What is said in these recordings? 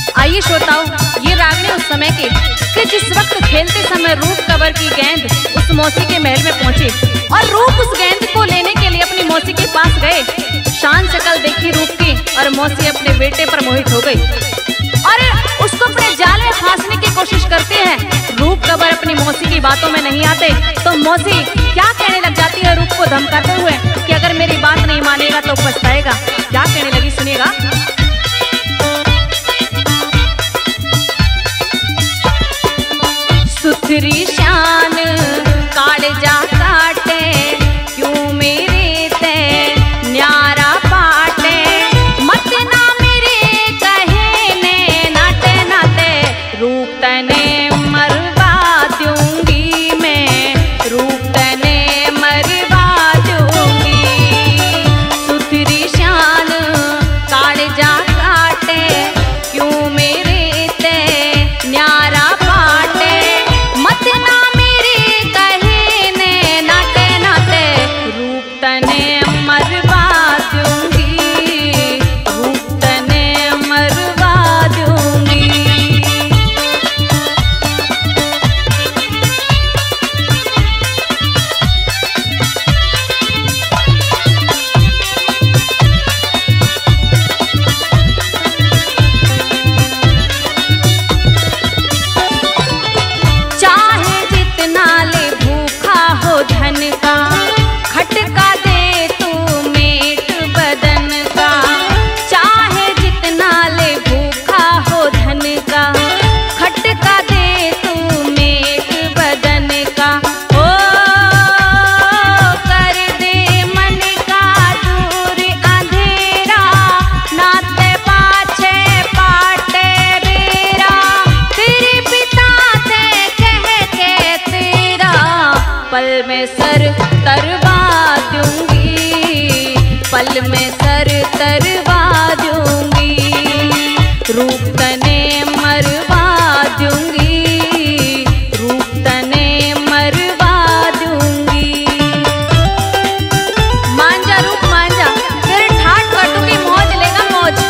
आइए श्रोताओं, ये रागनी उस समय की कि जिस वक्त खेलते समय रूप कबर की गेंद उस मौसी के महल में पहुंची और रूप उस गेंद को लेने के लिए अपनी मौसी के पास गए। शान शक्ल देखी रूप की और मौसी अपने बेटे पर मोहित हो गई और उसको अपने जाल में फांसने की कोशिश करते हैं। रूप कबर अपनी मौसी की बातों में नहीं आते तो मौसी क्या कहने लग जाती है रूप को धमकाते हुए कि अगर मेरी बात नहीं मानेगा तो पछताएगा। क्या कहने लगी सुनिएगा। सुथरी शान कालजा काटे क्यों मेरे ते न्यारा पाटे मत ना मेरे कहने नाते नाते रूप तने मरवा दूंगी मैं रूप तने मरवा दूंगी। सुथरी शान कालजा काटे क्यों मेरे ते न्यारा पल में सर तरवा दूंगी पल में सर तरवा दूंगी रूप तने मरवा दूंगी रूप तने मरवा दूंगी। मांझा रूप मांझा फिर ठाट काटूंगी मौज लेगा मौज।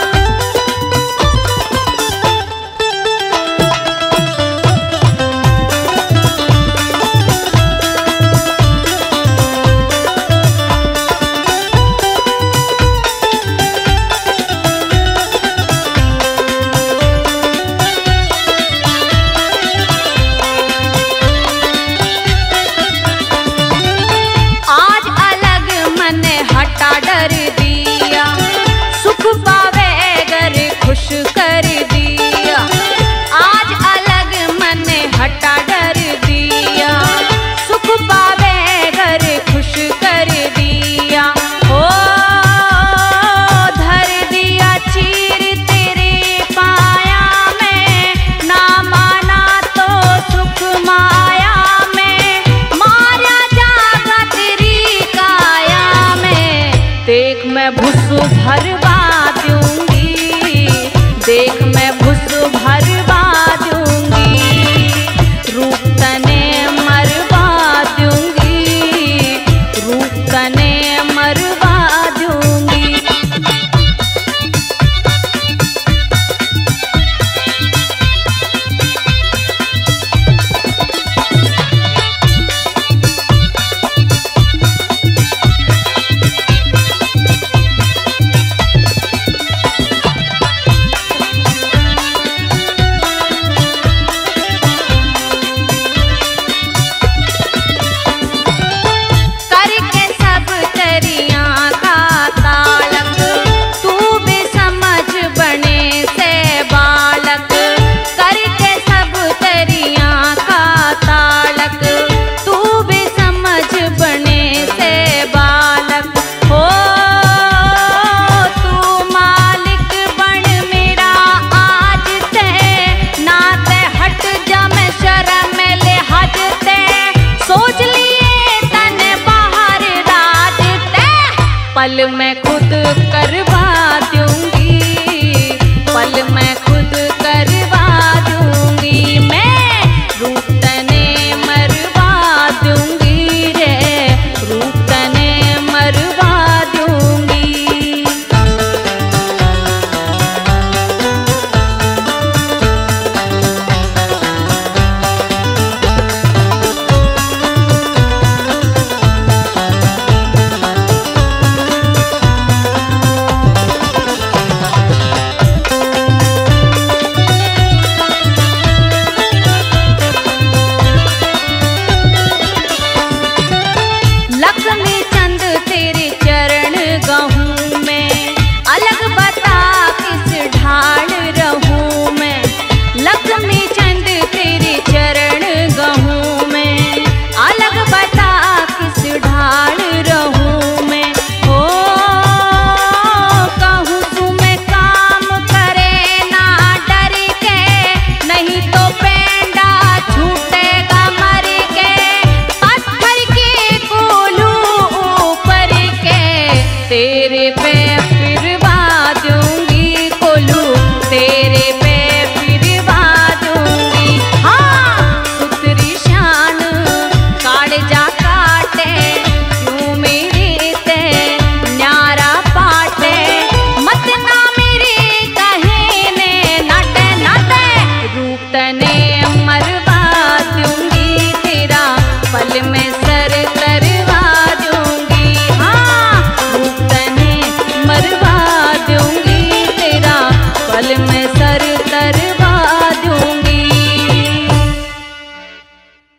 मैं भुस भरवा दूंगी देख मैं भुस भरवा दूंगी रूप तने मरवा दूंगी रूप तने मरवा दूंगी। पल में खुद कर